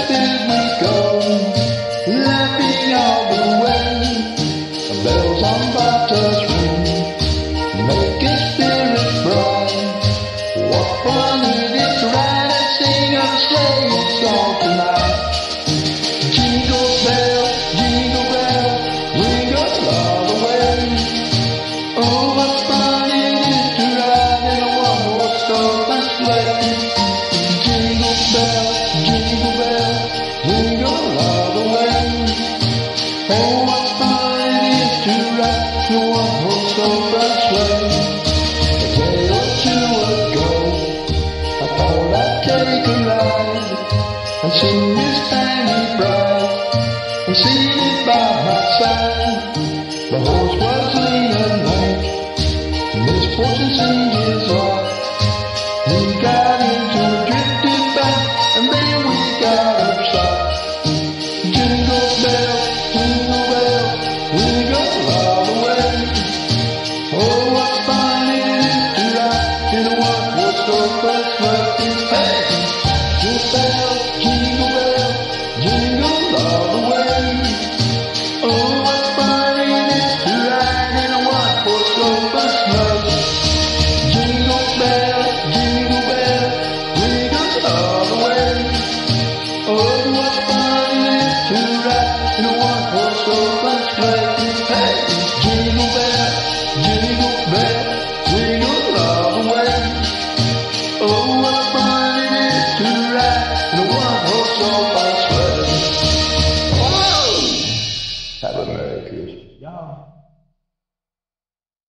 did we go, laughing all the way. Bells on bobtails ring, making spirits bright. What fun it is to ride and sing a sleighing song tonight. Jingle bell, jingle all the way. Oh, what fun it is to ride in a one-horse open sleigh. Jingle bell, jingle all the way. Oh, what fun it is to ride in a one-horse open sleigh. A day or two ago, I thought I'd take a ride and see Miss Fanny Bright, and seated by my side, the horse was leaning late. Misfortune seemed his lot. He got into a drifted bank, and then we got upside. Jingle bell, jingle all the way. Oh, what fun it is to ride in a one-horse open sleigh. Hey, jingle all the way. Oh, what fun it is to ride in a one-horse open sleigh. Jingle bell, all the way. Oh, what fun it is to ride in a one-horse open sleigh. Hey, jingle bell, all the way. Oh, what fun it is to ride in a one-horse open sleigh. Whoa! Have a Merry Christmas, y'all.